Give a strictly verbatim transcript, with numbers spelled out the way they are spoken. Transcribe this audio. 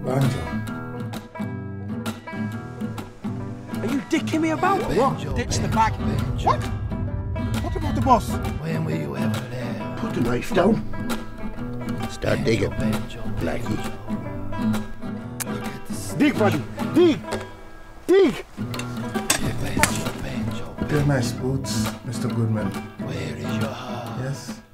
Banjo. Are you dicking me about? Banjo, What? Ditch the Banjo, bag. Banjo. What? What about the boss? When were you ever there? Put the knife down. Start digging, Banjo, Blackie. Dig, buddy. Dig. Dig. Banjo, Banjo. They're nice boots, Mister Goodman. Where is your heart? Yes?